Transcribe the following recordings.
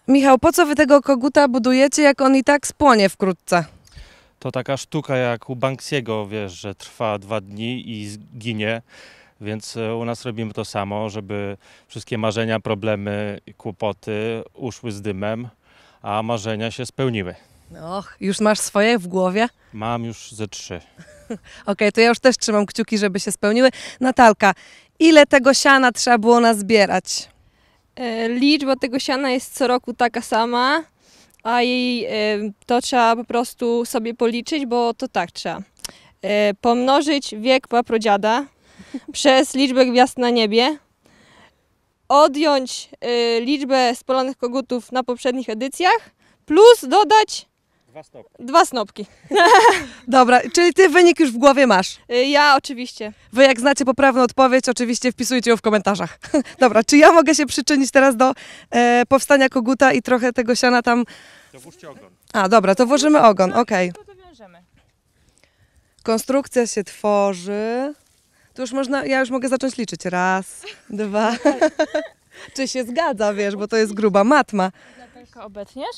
Michał, po co wy tego koguta budujecie, jak on i tak spłonie wkrótce? To taka sztuka jak u Banksiego, wiesz, że trwa 2 dni i zginie, więc u nas robimy to samo, żeby wszystkie marzenia, problemy i kłopoty uszły z dymem, a marzenia się spełniły. Och, już masz swoje w głowie? Mam już ze 3. Okej, to ja już też trzymam kciuki, żeby się spełniły. Natalka, ile tego siana trzeba było nazbierać? Liczba tego siana jest co roku taka sama, a jej to trzeba po prostu sobie policzyć, bo to tak trzeba. Pomnożyć wiek prapradziada przez liczbę gwiazd na niebie, odjąć liczbę spalonych kogutów na poprzednich edycjach, plus dodać 2 snopki. Dobra, czyli ty wynik już w głowie masz. Ja oczywiście. Wy jak znacie poprawną odpowiedź, oczywiście wpisujcie ją w komentarzach. Dobra, czy ja mogę się przyczynić teraz do powstania koguta i trochę tego siana tam... To włóżcie ogon. A, dobra, to włożymy ogon, okej. To wiążemy. Konstrukcja się tworzy. Tu już można, ja już mogę zacząć liczyć. 1, 2. Czy się zgadza, wiesz, bo to jest gruba matma. Natalka, obetniesz?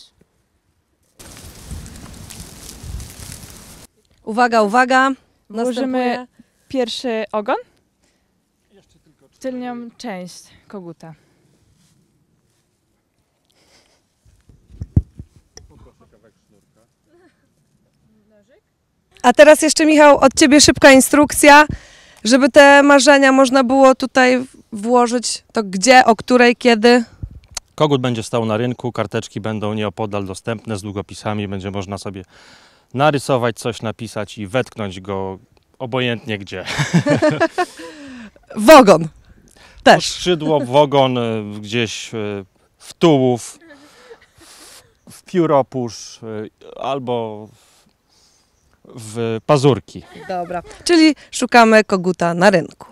Uwaga, uwaga. Włożymy Następuje... pierwszy ogon. Tylnią część koguta. A teraz jeszcze, Michał, od ciebie szybka instrukcja, żeby te marzenia można było tutaj włożyć. To gdzie, o której, kiedy? Kogut będzie stał na rynku, karteczki będą nieopodal dostępne z długopisami, będzie można sobie narysować coś, napisać i wetknąć go obojętnie gdzie. W ogon. W Też. skrzydło, w ogon, gdzieś w tułów, w pióropusz albo w pazurki. Dobra. Czyli szukamy koguta na rynku.